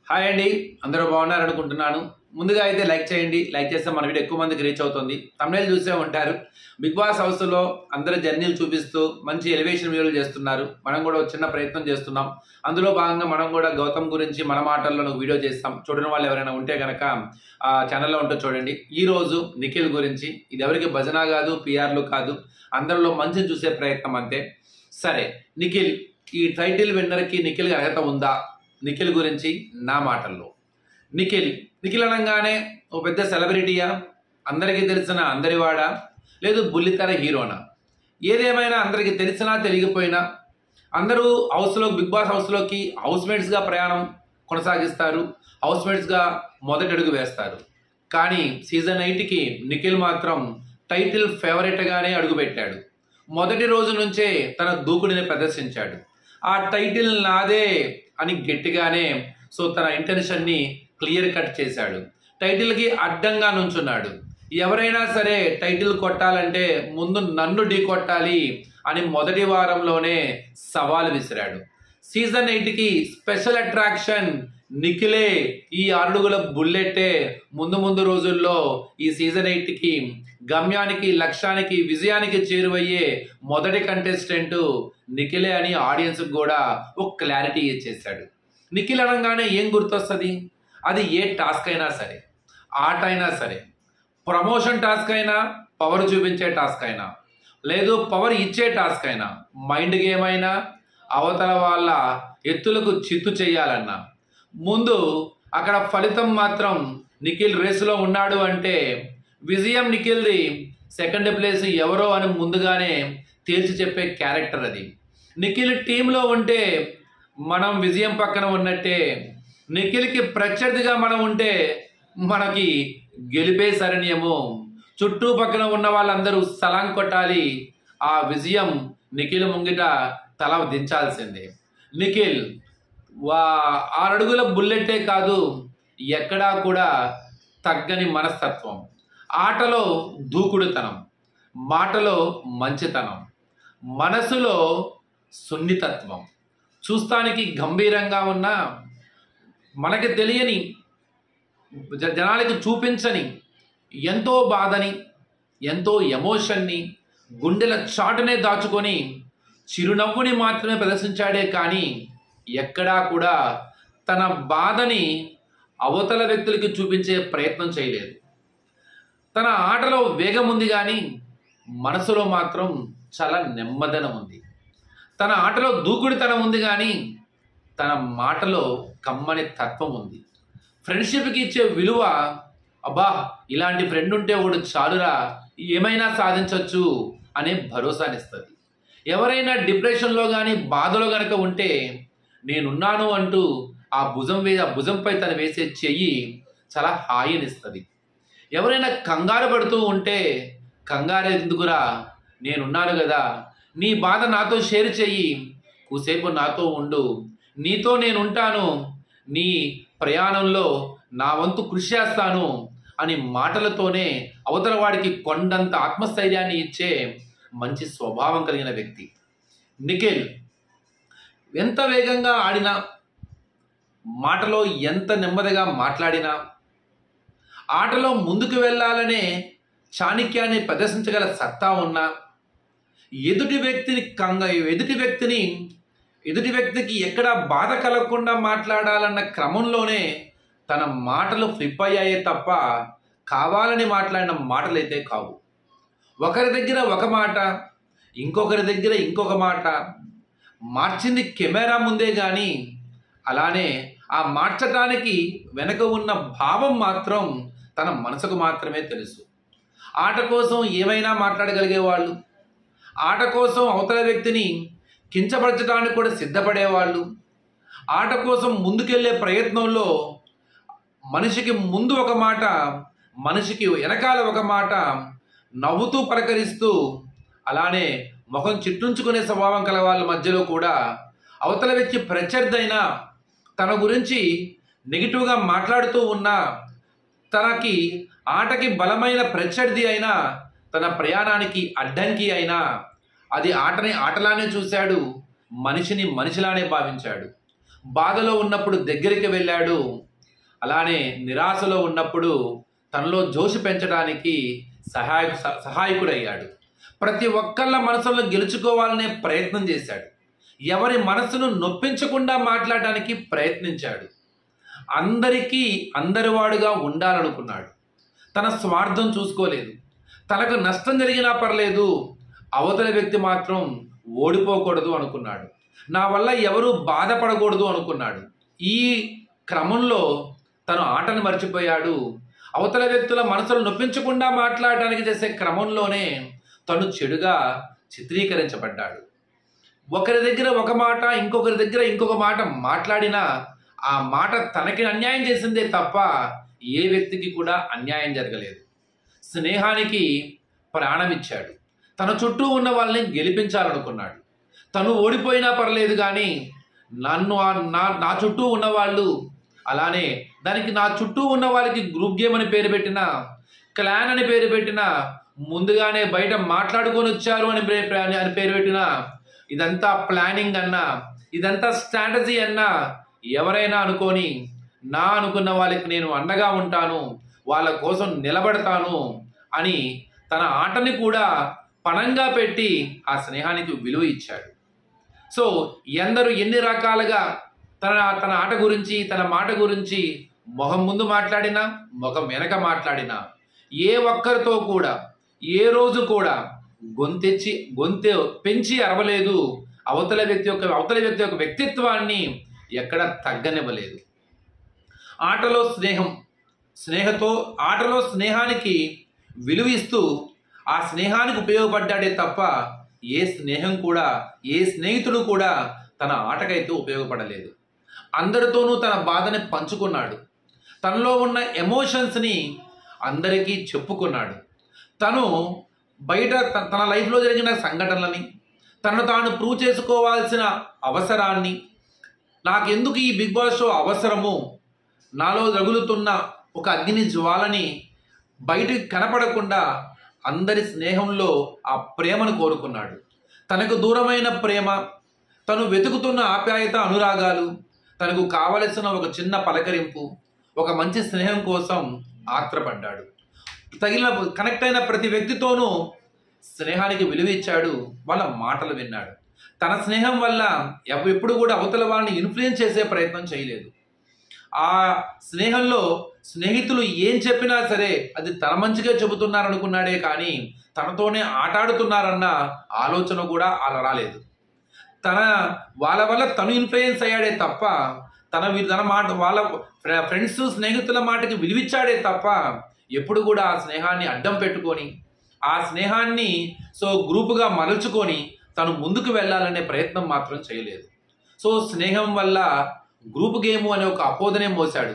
Hi అండి, అందరూ బాగున్నారు అనుకుంటున్నాను. ముందుగా అయితే లైక్ చేయండి. లైక్ చేస్తే మన వీడియో ఎక్కువ మందికి రీచ్ అవుతుంది. తమిళ చూసే ఉంటారు. బిగ్ బాస్ హౌస్లో అందరూ జర్నీలు చూపిస్తూ మంచి ఎలివేషన్ వీడియోలు చేస్తున్నారు. మనం కూడా ఒక చిన్న ప్రయత్నం చేస్తున్నాం. అందులో భాగంగా మనం కూడా గౌతమ్ గురించి మన మాటల్లో ఒక వీడియో చేస్తాం. చూడని వాళ్ళు ఎవరైనా ఉంటే కనుక ఆ ఛానల్లో ఉంటే చూడండి. ఈరోజు నిఖిల్ గురించి, ఇది ఎవరికి భజన కాదు, పిఆర్లు కాదు, అందరిలో మంచిని చూసే ప్రయత్నం అంతే. సరే, నిఖిల్ ఈ టైటిల్ విన్నర్కి నిఖిల్కి అర్హత ఉందా? నిఖిల్ గురించి నా మాటల్లో. నిఖిల్ అనగానే ఓ పెద్ద సెలబ్రిటీయా, అందరికీ తెలిసిన అందరివాడా, లేదు బుల్లితెర హీరోనా? ఏదేమైనా అందరికీ తెలిసినా తెలియకపోయినా అందరూ బిగ్ బాస్ హౌస్లోకి హౌస్మేట్స్గా ప్రయాణం కొనసాగిస్తారు. హౌస్మేట్స్గా మొదటి అడుగు వేస్తారు. కానీ సీజన్ 8కి నిఖిల్ మాత్రం టైటిల్ ఫేవరెట్గానే అడుగుపెట్టాడు. మొదటి రోజు నుంచే తన దూకుడిని ప్రదర్శించాడు. ఆ టైటిల్ నాదే అని గట్టిగానే తన ఇంటెన్షన్ని క్లియర్ కట్ చేశాడు. టైటిల్కి అడ్డంగా నుంచున్నాడు. ఎవరైనా సరే టైటిల్ కొట్టాలంటే ముందు నన్ను ఢీ కొట్టాలి అని మొదటి వారంలోనే సవాల్ విసిరాడు. సీజన్ 8కి స్పెషల్ అట్రాక్షన్ నిఖిలే. ఈ 6 అడుగుల బుల్లెట్టే ముందు రోజుల్లో ఈ సీజన్ 8కి గమ్యానికి, లక్ష్యానికి, విజయానికి చేరువయ్యే మొదటి కంటెస్టెంట్ నిఖిలే అని ఆడియన్స్కి కూడా ఒక క్లారిటీ ఇచ్చేసాడు. నిఖిల్ అనగానే ఏం గుర్తొస్తుంది? అది ఏ టాస్క్ అయినా సరే, ఆట అయినా సరే, ప్రమోషన్ టాస్క్ అయినా, పవర్ చూపించే టాస్క్ అయినా, లేదు పవర్ ఇచ్చే టాస్క్ అయినా, మైండ్ గేమ్ అయినా, అవతల వాళ్ళ ఎత్తులకు చిత్తు చేయాలన్నా, ముందు అక్కడ ఫలితం మాత్రం నిఖిల్ రేసులో ఉన్నాడు అంటే విజయం నిఖిల్ది, సెకండ్ ప్లేస్ ఎవరో అని ముందుగానే తేల్చి చెప్పే క్యారెక్టర్ అది. నిఖిల్ టీంలో ఉంటే మనం విజయం పక్కన ఉన్నట్టే, నిఖిల్కి ప్రత్యర్థిగా మనం ఉంటే మనకి గెలిపే శరణ్యము. చుట్టూ పక్కన ఉన్న వాళ్ళందరూ సలాం కొట్టాలి. ఆ విజయం నిఖిల్ ముంగిట తల దించాల్సిందే. నిఖిల్ 6 అడుగుల బుల్లెట్టే కాదు, ఎక్కడా కూడా తగ్గని మనస్తత్వం, ఆటలో దూకుడుతనం, మాటలో మంచితనం, మనసులో సున్నితత్వం, చూస్తానికి గంభీరంగా ఉన్న, మనకి తెలియని, జనాలకి చూపించని ఎంతో బాధని, ఎంతో ఎమోషన్ని గుండెల చాటునే దాచుకొని చిరునవ్వుని మాత్రమే ప్రదర్శించాడే కానీ ఎక్కడా కూడా తన బాధని అవతల వ్యక్తులకి చూపించే ప్రయత్నం చేయలేదు. తన ఆటలో వేగం ఉంది కానీ మనసులో మాత్రం చాలా నెమ్మదనం ఉంది. తన ఆటలో దూకుడుతనం ఉంది కానీ తన మాటలో కమ్మని తత్వం ఉంది. ఫ్రెండ్షిప్కి ఇచ్చే విలువ, అబ్బా ఇలాంటి ఫ్రెండ్ ఉంటే వాడు చాలురా, ఏమైనా సాధించవచ్చు అనే భరోసానిస్తుంది. ఎవరైనా డిప్రెషన్లో కానీ బాధలో కనుక ఉంటే నేనున్నాను అంటూ ఆ భుజంపై తను వేసే చెయ్యి చాలా హాయినిస్తుంది. ఎవరైనా కంగారు పడుతూ ఉంటే, కంగారు ఎందుకురా, నేనున్నాను కదా, నీ బాధ నాతో షేర్ చెయ్యి, కూసేపు నాతో ఉండు, నీతో నేనుంటాను, నీ ప్రయాణంలో నా వంతు కృషి చేస్తాను అని మాటలతోనే అవతల వాడికి కొండంత ఆత్మస్థైర్యాన్ని ఇచ్చే మంచి స్వభావం కలిగిన వ్యక్తి నిఖిల్. ఎంత వేగంగా ఆడినా, మాటలో ఎంత నెమ్మదిగా మాట్లాడినా, ఆటలో ముందుకు వెళ్ళాలనే చాణక్యాన్ని ప్రదర్శించగల సత్తా ఉన్నా, ఎదుటి వ్యక్తికి ఎక్కడ బాధ కలగకుండా మాట్లాడాలన్న క్రమంలోనే తన మాటలు ఫ్లిప్ అయ్యాయే తప్ప కావాలని మాట్లాడిన మాటలైతే కావు. ఒకరి దగ్గర ఒక మాట, ఇంకొకరి దగ్గర ఇంకొక మాట, మార్చింది కెమెరా ముందే కానీ అలానే ఆ మార్చటానికి వెనక ఉన్న భావం మాత్రం తన మనసుకు మాత్రమే తెలుసు. ఆట కోసం ఏమైనా మాట్లాడగలిగేవాళ్ళు, ఆట కోసం అవతల వ్యక్తిని కించపరచడానికి కూడా సిద్ధపడేవాళ్ళు, ఆట కోసం ముందుకెళ్ళే ప్రయత్నంలో మనిషికి ముందు ఒక మాట, మనిషికి వెనకాల ఒక మాట, నవ్వుతూ పలకరిస్తూ అలానే ముఖం చిట్టుంచుకునే స్వభావం కల వాళ్ళ మధ్యలో కూడా అవతల వ్యక్తి ప్రత్యర్థైనా తన గురించి నెగిటివ్గా మాట్లాడుతూ ఉన్నా, తనకి ఆటకి బలమైన ప్రత్యర్థి అయినా, తన ప్రయాణానికి అడ్డంకి అయినా అది ఆటని ఆటలానే చూశాడు, మనిషిని మనిషిలానే భావించాడు. బాధలో ఉన్నప్పుడు దగ్గరికి వెళ్ళాడు. అలానే నిరాశలో ఉన్నప్పుడు తనలో జోషి పెంచడానికి సహాయకుడయ్యాడు. ప్రతి ఒక్కళ్ళ మనసులను గెలుచుకోవాలనే ప్రయత్నం చేశాడు. ఎవరి మనసును నొప్పించకుండా మాట్లాడడానికి ప్రయత్నించాడు. అందరికీ అందరివాడుగా ఉండాలనుకున్నాడు. తన స్వార్థం చూసుకోలేదు. తనకు నష్టం జరిగినా పర్లేదు, అవతల వ్యక్తి మాత్రం ఓడిపోకూడదు అనుకున్నాడు. నా వల్ల ఎవరూ బాధపడకూడదు అనుకున్నాడు. ఈ క్రమంలో తను ఆటను మర్చిపోయాడు. అవతల వ్యక్తుల మనసులు నొప్పించకుండా మాట్లాడడానికి చేసే క్రమంలోనే తను చెడుగా చిత్రీకరించబడ్డాడు. ఒకరి దగ్గర ఒక మాట, ఇంకొకరి దగ్గర ఇంకొక మాట మాట్లాడినా ఆ మాట తనకి అన్యాయం చేసిందే తప్ప ఏ వ్యక్తికి కూడా అన్యాయం జరగలేదు. స్నేహానికి ప్రాణం ఇచ్చాడు. తన చుట్టూ ఉన్న వాళ్ళని గెలిపించాలనుకున్నాడు. తను ఓడిపోయినా పర్లేదు కానీ నా చుట్టూ ఉన్నవాళ్ళు, అలానే దానికి నా చుట్టూ ఉన్న వాళ్ళకి గ్రూప్ గేమ్ అని పేరు పెట్టిన, క్లాన్ అని పేరు పెట్టిన, ముందుగానే బయట మాట్లాడుకొని వచ్చారు అని పేరు పెట్టిన, ఇదంతా ప్లానింగ్ అన్నా, ఇదంతా స్ట్రాటజీ అన్నా ఎవరైనా అనుకొని అనుకున్న వాళ్ళకి నేను అండగా ఉంటాను, వాళ్ళ కోసం నిలబడతాను అని తన ఆటని కూడా పణంగా పెట్టి ఆ స్నేహానికి విలువ ఇచ్చాడు. సో ఎందరు ఎన్ని రకాలుగా తన ఆట గురించి, తన మాట గురించి మొహం ముందు మాట్లాడినా, మొహం వెనక మాట్లాడినా, ఏ ఒక్కరితో కూడా ఏ రోజు కూడా గొంతె పెంచి అరవలేదు. అవతల వ్యక్తి యొక్క వ్యక్తిత్వాన్ని ఎక్కడ తగ్గనివ్వలేదు. ఆటలో స్నేహానికి విలువ ఇస్తూ ఆ స్నేహానికి ఉపయోగపడ్డాడే తప్ప ఏ స్నేహితుడు కూడా తన ఆటకైతే ఉపయోగపడలేదు. అందరితోనూ తన బాధని పంచుకున్నాడు. తనలో ఉన్న ఎమోషన్స్ని అందరికీ చెప్పుకున్నాడు. తను బయట తన లైఫ్లో జరిగిన సంఘటనలని, తనను తాను ప్రూవ్ చేసుకోవాల్సిన అవసరాన్ని, నాకెందుకు ఈ బిగ్ బాస్ షో అవసరము, నాలో రగులుతున్న ఒక అగ్ని జ్వాలని బయటికి కనపడకుండా అందరి స్నేహంలో ఆ ప్రేమను కోరుకున్నాడు. తనకు దూరమైన ప్రేమ, తను వెతుకుతున్న ఆప్యాయత, అనురాగాలు, తనకు కావలసిన ఒక చిన్న పలకరింపు, ఒక మంచి స్నేహం కోసం ఆత్రపడ్డాడు. కనెక్ట్ అయిన ప్రతి వ్యక్తితోనూ స్నేహానికి విలువ ఇచ్చాడు. వాళ్ళ మాటలు విన్నాడు. తన స్నేహం వల్ల ఎప్పుడు కూడా అవతల వాళ్ళని ఇన్ఫ్లుయెన్స్ చేసే ప్రయత్నం చేయలేదు. ఆ స్నేహంలో స్నేహితులు ఏం చెప్పినా సరే అది తన మంచిగా చెబుతున్నారనుకున్నాడే కానీ తనతోనే ఆటాడుతున్నారన్న ఆలోచన కూడా అలా రాలేదు. వాళ్ళ వల్ల తను ఇన్ఫ్లుయెన్స్ అయ్యాడే తప్ప తన మాట, వాళ్ళ ఫ్రెండ్స్ స్నేహితుల మాటకి విలువిచ్చాడే తప్ప ఎప్పుడు కూడా ఆ స్నేహాన్ని అడ్డం పెట్టుకొని, ఆ స్నేహాన్ని గ్రూపుగా మలుచుకొని తను ముందుకు వెళ్ళాలనే ప్రయత్నం మాత్రం చేయలేదు. స్నేహం వల్ల గ్రూప్ గేమ్ అనే ఒక అపోదనే మోసాడు.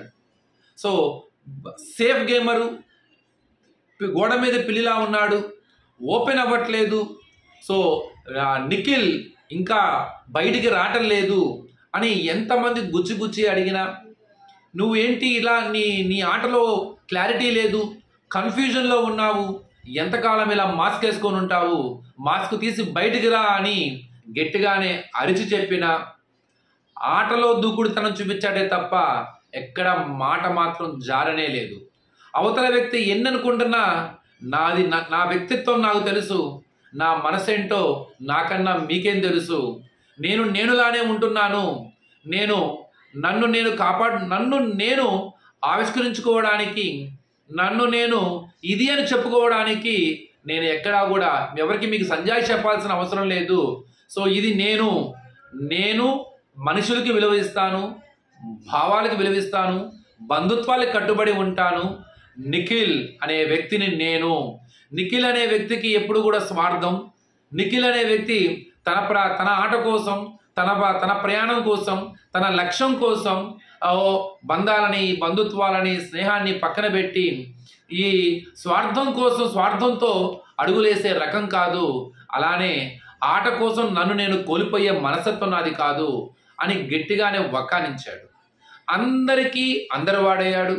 సేఫ్ గేమరు, గోడ మీద పిల్లిలా ఉన్నాడు, ఓపెన్ అవ్వట్లేదు. నిఖిల్ ఇంకా బయటికి రావటం లేదు అని ఎంతమంది గుచ్చి అడిగినా, నువ్వేంటి ఇలా నీ ఆటలో క్లారిటీ లేదు, కన్ఫ్యూజన్లో ఉన్నావు, ఎంతకాలం ఇలా మాస్క్ వేసుకొని ఉంటావు, మాస్క్ తీసి బయటికి రా అని గట్టిగానే అరిచి చెప్పిన, ఆటలో దూకుడుతనం చూపించాడే తప్ప ఎక్కడ మాట మాత్రం జారనే లేదు. అవతల వ్యక్తి ఎన్ననుకుంటున్నా నా వ్యక్తిత్వం నాకు తెలుసు, నా మనసేంటో నాకన్నా మీకేం తెలుసు, నేనులానే ఉంటున్నాను, నన్ను నేను ఆవిష్కరించుకోవడానికి, నన్ను నేను ఇది అని చెప్పుకోవడానికి నేను ఎక్కడా కూడా ఎవరికి మీకు సంజాయి చెప్పాల్సిన అవసరం లేదు. ఇది నేను మనుషులకి విలువిస్తాను, భావాలకు విలువిస్తాను, బంధుత్వాలకు కట్టుబడి ఉంటాను. నిఖిల్ అనే వ్యక్తిని నిఖిల్ అనే వ్యక్తికి ఎప్పుడు కూడా స్వార్థం, నిఖిల్ అనే వ్యక్తి తన ఆట కోసం, తన ప్రయాణం కోసం, తన లక్ష్యం కోసం బంధాలని, బంధుత్వాలని, స్నేహాన్ని పక్కన పెట్టి ఈ స్వార్థంతో అడుగులేసే రకం కాదు. అలానే ఆట కోసం నన్ను నేను కోల్పోయే మనస్తత్వం నాది కాదు అని గట్టిగానే వక్కానించాడు. అందరికీ అందరివాడయ్యాడు.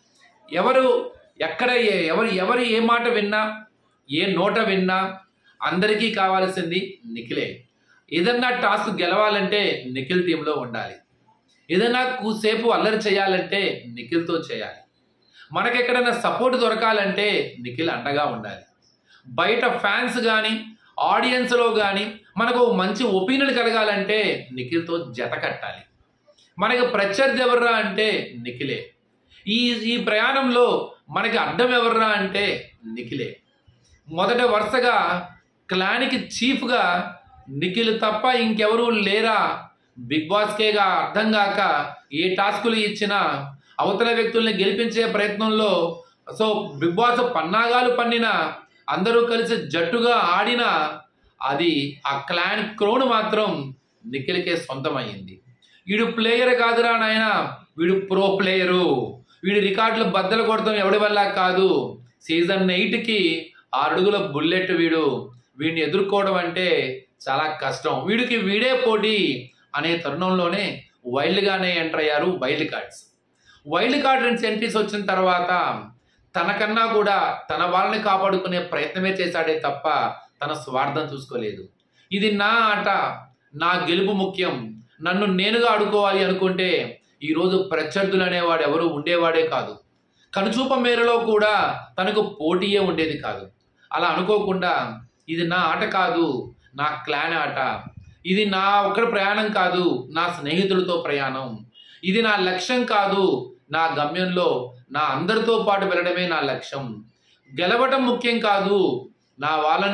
ఎవరు ఏ మాట విన్నా, ఏ నోట విన్నా అందరికీ కావాల్సింది నిఖిలే. ఏదన్నా టాస్క్ గెలవాలంటే నిఖిల్ టీంలో ఉండాలి. ఏదైనా కూసేపు అల్లరి చేయాలంటే నిఖిల్తో చేయాలి. మనకెక్కడైనా సపోర్ట్ దొరకాలంటే నిఖిల్ అండగా ఉండాలి. బయట ఫ్యాన్స్ కానీ ఆడియన్స్లో కానీ మనకు మంచి ఒపీనియన్ కలగాలంటే నిఖిల్తో జత కట్టాలి. మనకి ప్రత్యర్థి ఎవర్రా అంటే నిఖిలే. ఈ ప్రయాణంలో మనకి అడ్డం ఎవర్రా అంటే నిఖిలే. మొదట వరుసగా క్లాన్కి చీఫ్గా నిఖిల్ తప్ప ఇంకెవరూ లేరా బిగ్ బాస్కేగా అర్థం కాక ఏ టాస్కులు ఇచ్చినా అవతల వ్యక్తుల్ని గెలిపించే ప్రయత్నంలో బిగ్ బాస్ పన్నాగాలు పన్నిన అందరూ కలిసి జట్టుగా ఆడిన అది ఆ క్లాన్ క్రౌన్ మాత్రం నిఖిల్కే సొంతమైంది. వీడు ప్లేయర్ కాదురా నాయన, వీడు ప్రో ప్లేయరు. వీడి రికార్డులు బద్దలు కొడతాం ఎవడి వల్ల కాదు. సీజన్ 8కి 6 అడుగుల బుల్లెట్ వీడిని ఎదుర్కోవడం అంటే చాలా కష్టం. వీడికి వీడే పోటీ అనే తరుణంలోనే వైల్డ్గానే ఎంటర్ అయ్యారు wild cards. Wild card entries వచ్చిన తర్వాత తనకన్నా కూడా తన వాళ్ళని కాపాడుకునే ప్రయత్నమే చేశాడే తప్ప తన స్వార్థం చూసుకోలేదు. ఇది నా ఆట, నా గెలుపు ముఖ్యం, నన్ను నేనుగా ఆడుకోవాలి అనుకుంటే ఈరోజు ప్రత్యర్థులు అనేవాడు ఎవరు ఉండేవాడే కాదు. కనుచూప మేరలో కూడా తనకు పోటీయే ఉండేది కాదు. అలా అనుకోకుండా ఇది నా ఆట కాదు, నా క్లాన్ ఆట, ఇది నా ఒక్కడి ప్రయాణం కాదు, నా స్నేహితులతో ప్రయాణం, ఇది నా లక్ష్యం కాదు, నా గమ్యంలో నా అందరితో పాటు వెళ్ళడమే నా లక్ష్యం, గెలవటం ముఖ్యం కాదు, నా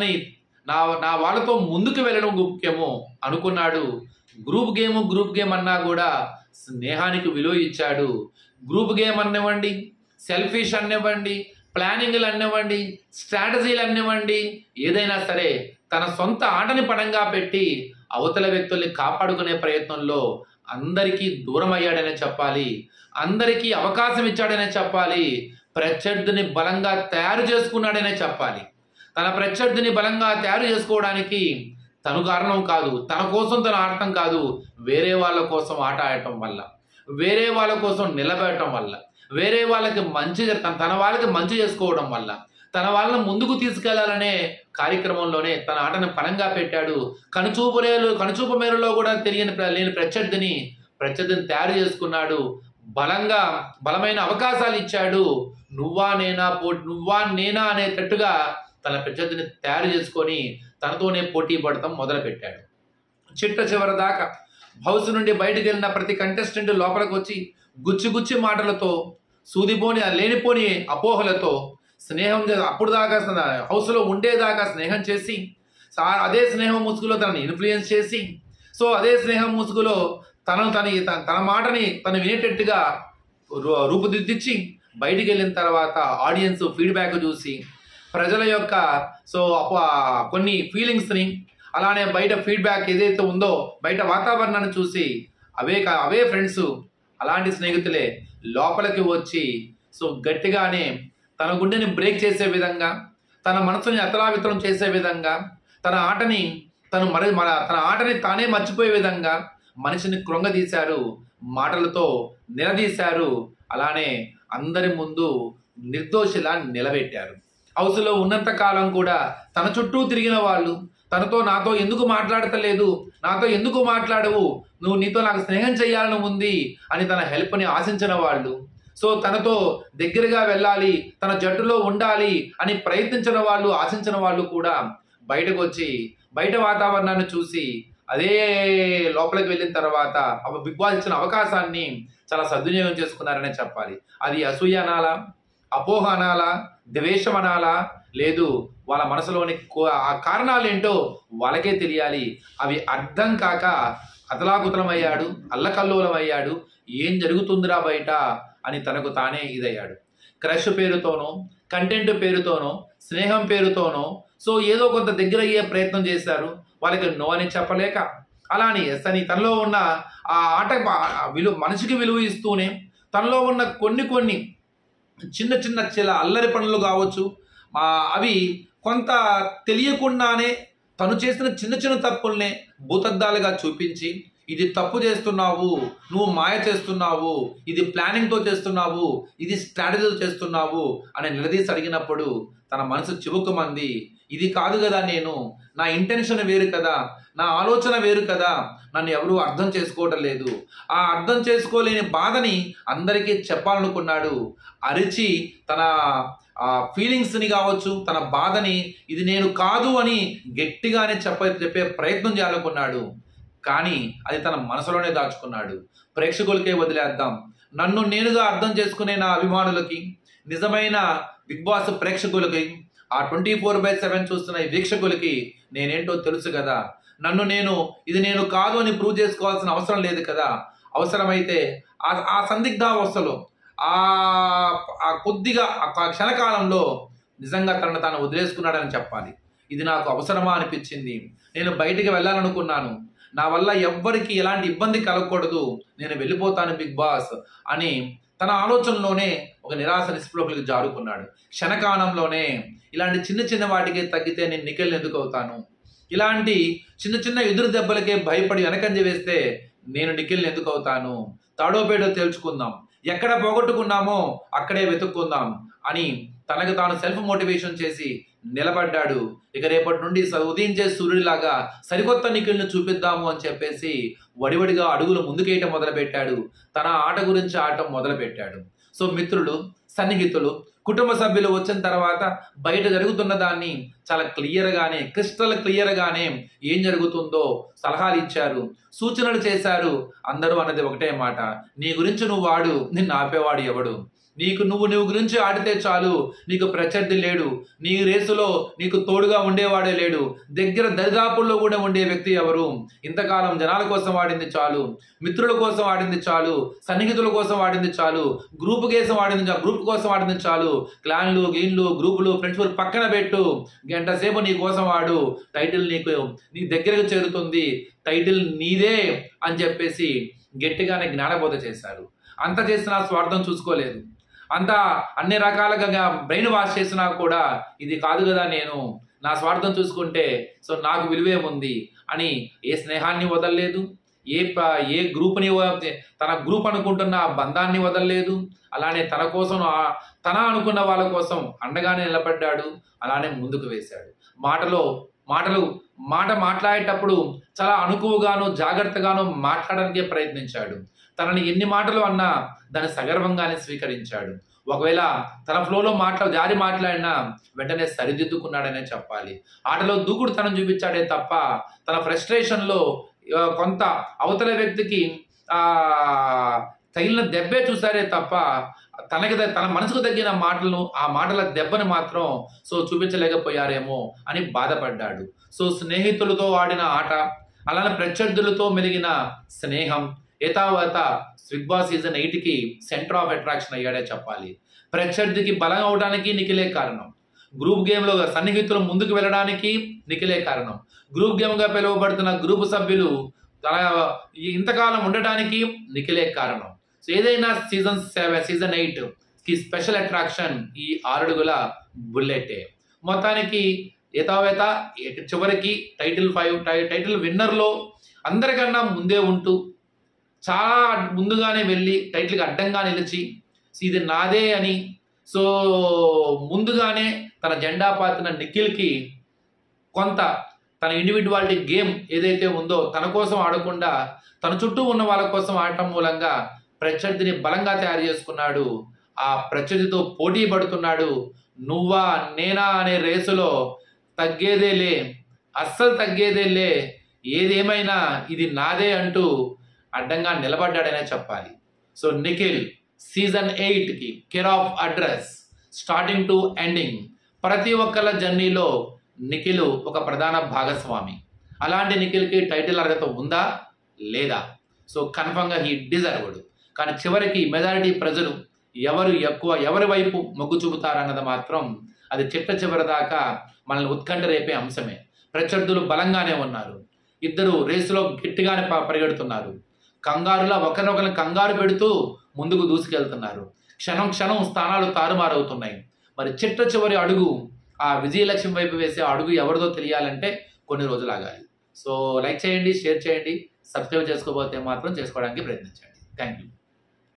వాళ్ళతో ముందుకు వెళ్ళడం ముఖ్యము అనుకున్నాడు. గ్రూప్ గేమ్ అన్నా కూడా స్నేహానికి విలువ ఇచ్చాడు. గ్రూప్ గేమ్ అనివ్వండి, సెల్ఫిష్ అనివ్వండి, ప్లానింగ్లు అనివ్వండి, స్ట్రాటజీలు అనివ్వండి, ఏదైనా సరే తన సొంత ఆటని పడంగా పెట్టి అవతల వ్యక్తుల్ని కాపాడుకునే ప్రయత్నంలో అందరికీ దూరం అయ్యాడనే చెప్పాలి, అందరికీ అవకాశం ఇచ్చాడనే చెప్పాలి, ప్రత్యర్థిని బలంగా తయారు చేసుకున్నాడనే చెప్పాలి. తన ప్రత్యర్థిని బలంగా తయారు చేసుకోవడానికి తను కారణం కాదు, తన కోసం తను ఆడటం కాదు, వేరే వాళ్ళ కోసం ఆట ఆడటం వల్ల, వేరే వాళ్ళ కోసం నిలబెట్టడం వల్ల, వేరే వాళ్ళకి తన వాళ్ళకి మంచి చేసుకోవడం వల్ల, తన వాళ్ళని ముందుకు తీసుకెళ్లాలనే కార్యక్రమంలోనే తన ఆటను పనంగా పెట్టాడు. కనుచూపు మేరలో కూడా లేని ప్రత్యర్థిని తయారు చేసుకున్నాడు. బలమైన అవకాశాలు ఇచ్చాడు. నువ్వా నేనా అనేటట్టుగా తన ప్రత్యర్థిని తయారు చేసుకొని తనతోనే పోటీ పడటం మొదలుపెట్టాడు. చివరి దాకా హౌస్ నుండి బయటకు వెళ్ళిన ప్రతి కంటెస్టెంట్ లోపలికి వచ్చి గుచ్చి మాటలతో, సూదిపోని లేనిపోని అపోహలతో స్నేహం అప్పుడు దాకా హౌస్లో ఉండేదాకా స్నేహం చేసి అదే స్నేహం ముసుగులో తనని ఇన్ఫ్లుయెన్స్ చేసి అదే స్నేహం ముసుగులో తన మాటని తను వినేటట్టుగా రూపుదిద్దించి బయటికి వెళ్ళిన తర్వాత ఆడియన్స్ ఫీడ్బ్యాక్ చూసి ప్రజల యొక్క కొన్ని ఫీలింగ్స్ని, అలానే బయట ఫీడ్బ్యాక్ ఏదైతే ఉందో బయట వాతావరణాన్ని చూసి అవే ఫ్రెండ్స్, అలాంటి స్నేహితులే లోపలికి వచ్చి గట్టిగానే తన గుండెని బ్రేక్ చేసే విధంగా, తన మనసుని అతలావితలం చేసే విధంగా, తన ఆటని తానే మర్చిపోయే విధంగా మనిషిని కృంగదీశారు, మాటలతో నిలదీశారు. అలానే అందరి ముందు నిర్దోషిలా నిలబెట్టారు. హౌస్లో ఉన్నంత కాలం కూడా తన చుట్టూ తిరిగిన వాళ్ళు నాతో ఎందుకు మాట్లాడతలేదు, నాతో ఎందుకు మాట్లాడవు, నీతో నాకు స్నేహం చేయాలని ఉంది అని తన హెల్ప్ని ఆశించిన వాళ్ళు, తనతో దగ్గరగా వెళ్ళాలి, తన జట్టులో ఉండాలి అని ప్రయత్నించిన వాళ్ళు, ఆశించిన వాళ్ళు కూడా బయటకు వచ్చి బయట వాతావరణాన్ని చూసి అదే లోపలికి వెళ్ళిన తర్వాత బిగ్ బాస్ ఇచ్చిన అవకాశాన్ని చాలా సద్వినియోగం చేసుకున్నారనే చెప్పాలి. అది అసూయ అనాలా, అపోహ అనాలా, ద్వేషం అనాలా, లేదు వాళ్ళ మనసులోని ఆ కారణాలు ఏంటో వాళ్ళకే తెలియాలి. అవి అర్థం కాక అతలాకుతలమయ్యాడు, అల్లకల్లోలమయ్యాడు. ఏం జరుగుతుందిరా బయట అని తనకు తానే ఇదయ్యాడు. క్రష్ పేరుతోనో, కంటెంట్ పేరుతోనో, స్నేహం పేరుతోనో ఏదో కొంత దగ్గర అయ్యే ప్రయత్నం చేశారు. వాళ్ళకి నో అని చెప్పలేక, అలా అని ఎస్ అని తనలో ఉన్న ఆ ఆట మనిషికి విలువ ఇస్తూనే తనలో ఉన్న కొన్ని చిన్న అల్లరి పనులు కావచ్చు, అవి కొంత తెలియకుండానే తను చేసిన చిన్న తప్పుల్నే భూతద్దాలుగా చూపించి ఇది తప్పు చేస్తున్నావు, నువ్వు మాయ చేస్తున్నావు, ఇది ప్లానింగ్తో చేస్తున్నావు, ఇది స్ట్రాటజీతో చేస్తున్నావు అని నిలదీసి అడిగినప్పుడు తన మనసు చివుకుమంది. ఇది కాదు కదా, నా ఇంటెన్షన్ వేరు కదా, నా ఆలోచన వేరు కదా, నన్ను ఎవరు అర్థం చేసుకోవటం లేదు. ఆ అర్థం చేసుకోలేని బాధని అందరికీ చెప్పాలనుకున్నాడు. అరిచి తన ఫీలింగ్స్ని కావచ్చు, తన బాధని ఇది నేను కాదు అని గట్టిగానే చెప్పే ప్రయత్నం చేయాలనుకున్నాడు. కానీ అది తన మనసులోనే దాచుకున్నాడు. ప్రేక్షకులకే వదిలేద్దాం. నన్ను నేనుగా అర్థం చేసుకునే నా అభిమానులకి, నిజమైన బిగ్ బాస్ ప్రేక్షకులకి, ఆ 24/7 చూస్తున్న ఈ వీక్షకులకి నేనేంటో తెలుసు కదా. నన్ను నేను ఇది నేను కాదు అని ప్రూవ్ చేసుకోవాల్సిన అవసరం లేదు కదా. అవసరమైతే ఆ సందిగ్ధావస్థలో ఆ కొద్దిగా ఆ క్షణకాలంలో నిజంగా తనను తాను వదిలేసుకున్నాడని చెప్పాలి. ఇది నాకు అవసరమా అనిపించింది. నేను బయటికి వెళ్ళాలనుకున్నాను. నా వల్ల ఎవ్వరికి ఎలాంటి ఇబ్బంది కలగకూడదు, నేను వెళ్ళిపోతాను బిగ్ బాస్ అని తన ఆలోచనలోనే ఒక నిరాశ నిస్పృహలకు జారుకున్నాడు. క్షణకాలంలోనే ఇలాంటి చిన్న చిన్న వాటికి తగ్గితే నేను నిఖిల్ ఎందుకు అవుతాను, ఇలాంటి చిన్న చిన్న ఎదురు దెబ్బలకే భయపడి వెనకంజ వేస్తే నేను నిఖిల్ని ఎందుకు అవుతాను, తాడోపేడో తేల్చుకుందాం, ఎక్కడ పోగొట్టుకున్నామో అక్కడే వెతుక్కుందాం అని తనకు తాను సెల్ఫ్ మోటివేషన్ చేసి నిలబడ్డాడు. ఇక రేపటి నుండి ఉదయించే సూర్యుడిలాగా సరికొత్త నిఖిల్ని చూపిద్దాము అని చెప్పేసి వడివడిగా అడుగులు ముందుకేయటం మొదలుపెట్టాడు. తన ఆట గురించి ఆడటం మొదలుపెట్టాడు. సో మిత్రులు, సన్నిహితులు, కుటుంబ సభ్యులు వచ్చిన తర్వాత బయట జరుగుతున్న దాన్ని చాలా క్లియర్గానే, క్రిస్టల్ క్లియర్గానే ఏం జరుగుతుందో సలహాలు ఇచ్చారు, సూచనలు చేశారు. అందరూ అన్నది ఒకటే మాట, నీ గురించి నువ్వు వాడు, నిన్ను ఆపేవాడు ఎవడు, నువ్వు గురించి ఆడితే చాలు, నీకు ప్రత్యర్థి లేడు, నీ రేసులో నీకు తోడుగా ఉండేవాడే లేడు, దగ్గర దరిదాపుల్లో కూడా ఉండే వ్యక్తి ఎవరు, ఇంతకాలం జనాల కోసం వాడింది చాలు, మిత్రుల కోసం వాడింది చాలు, సన్నిహితుల కోసం వాడింది చాలు, గ్రూప్ కోసం వాడింది చాలు, క్లాన్లు గీన్లు గ్రూపులు ఫ్రెండ్స్ పక్కన పెట్టు, గంట సేపు నీ కోసం వాడు, టైటిల్ నీ దగ్గరకు చేరుతుంది, టైటిల్ నీదే అని చెప్పేసి గట్టిగానే జ్ఞానబోధ చేశారు. అంత చేసిన స్వార్థం చూసుకోలేదు. అంతా అన్ని రకాలుగా బ్రెయిన్ వాష్ చేసినా కూడా ఇది కాదు కదా, నేను నా స్వార్థం చూసుకుంటే సో నాకు విలువేముంది అని ఏ స్నేహాన్ని వదలలేదు, ఏ గ్రూప్ని, తన గ్రూప్ అనుకుంటున్న బంధాన్ని వదలలేదు. అలానే తన కోసం తన అనుకున్న వాళ్ళ కోసం అండగానే నిలబడ్డాడు. అలానే ముందుకు వేశాడు. మాట మాట్లాడేటప్పుడు చాలా అనుకువగాను జాగ్రత్తగాను మాట్లాడడానికే ప్రయత్నించాడు. తనని ఎన్ని మాటలు అన్నా దాన్ని సగర్వంగానే స్వీకరించాడు. ఒకవేళ తన ఫ్లోలో జారి మాట్లాడినా వెంటనే సరిదిద్దుకున్నాడనే చెప్పాలి. ఆటలో దూకుడుతనం చూపించాడే తప్ప తన ఫ్రస్ట్రేషన్లో కొంత అవతల వ్యక్తికి తగిలిన దెబ్బే చూసారే తప్ప తన మనసుకు తగ్గిన మాటలను, ఆ మాటల దెబ్బను మాత్రం చూపించలేకపోయారేమో అని బాధపడ్డాడు. స్నేహితులతో ఆడిన ఆట, అలానే ప్రత్యర్థులతో మెలిగిన స్నేహం ఏతావత బిగ్ బాస్ సీజన్ 8కి సెంటర్ ఆఫ్ అట్రాక్షన్ అయ్యాడే చెప్పాలి. ప్రత్యర్థికి బలం అవడానికి నిఖిలే కారణం, గ్రూప్ గేమ్లో సన్నిహితులు ముందుకు వెళ్ళడానికి నిఖిలే కారణం, గ్రూప్ గేమ్గా పిలువబడుతున్న గ్రూప్ సభ్యులు ఇంతకాలం ఉండడానికి నిఖిలే కారణం. ఏదైనా సీజన్ 8కి స్పెషల్ అట్రాక్షన్ ఈ 6 అడుగుల బుల్లెటే. మొత్తానికి ఏతావేత చివరికి టైటిల్ విన్నర్లో అందరికన్నా ముందే ఉంటూ చాలా ముందుగానే వెళ్ళి టైటిల్కి అడ్డంగా నిలిచి ఇది నాదే అని ముందుగానే తన జెండా పాతిన నిఖిల్కి కొంత తన ఇండివిజువాలిటీ గేమ్ ఏదైతే ఉందో తన కోసం ఆడకుండా తన చుట్టూ ఉన్న వాళ్ళ కోసం ఆడటం మూలంగా ప్రత్యర్థిని బలంగా తయారు చేసుకున్నాడు. ఆ ప్రత్యర్థితో పోటీ పడుతున్నాడు. నువ్వా నేనా అనే రేసులో తగ్గేదేలే, అస్సలు తగ్గేదేలే, ఏదేమైనా ఇది నాదే అంటూ అడ్డంగా నిలబడ్డాడనే చెప్పాలి. నిఖిల్ సీజన్ 8కి care of address starting to ending ప్రతి ఒక్కళ్ళ జర్నీలో నిఖిల్ ఒక ప్రధాన భాగస్వామి. అలాంటి నిఖిల్కి టైటిల్ అర్హత ఉందా లేదా? కన్ఫర్మ్గా హీ డిజర్వ్డ్. కానీ చివరికి మెజారిటీ ప్రజలు ఎవరి వైపు మొగ్గు చూపుతారన్నది మాత్రం అది చివరి దాకా మనల్ని ఉత్కంఠ రేపే అంశమే. ప్రత్యర్థులు బలంగానే ఉన్నారు, ఇద్దరు రేసులో గట్టిగానే పరిగెడుతున్నారు, కంగారులా ఒకరినొకరిని కంగారు పెడుతూ ముందుకు దూసుకెళ్తున్నారు. క్షణం స్థానాలు తారుమారవుతున్నాయి. మరి చివరి అడుగు, ఆ విజయలక్ష్యం వైపు వేసే అడుగు ఎవరిదో తెలియాలంటే కొన్ని రోజులు ఆగాలి. లైక్ చేయండి, షేర్ చేయండి, సబ్స్క్రైబ్ చేసుకోకపోతే మాత్రం చేసుకోవడానికి ప్రయత్నించండి. Thank you.